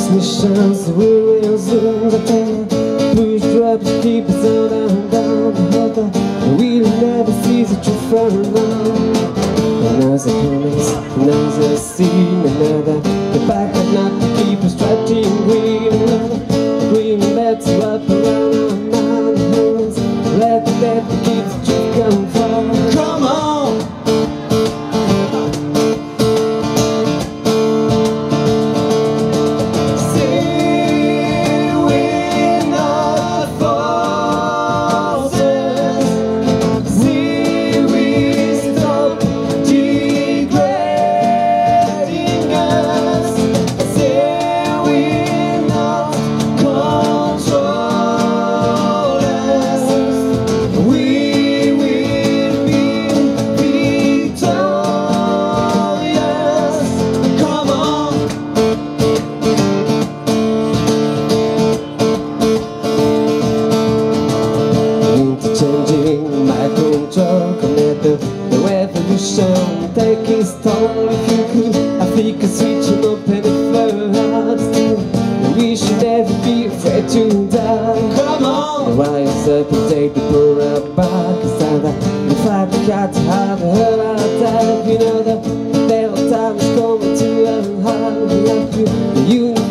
Transmissions will resume the time. Push drops keep us on and down the heather. We'll never see the truth for long. Another promise, another scene, another the back at not to keep us trapped in green. Green that's what around our minds. Let that keep the truth come from. Come on! The revolution take its toll. If you could, I think I'd switch him up and further still. We should never be afraid to die. Come on! Rise up and take the poor out back. Cause I if I got to have a hell of a time. You know the devil time is coming to a high. You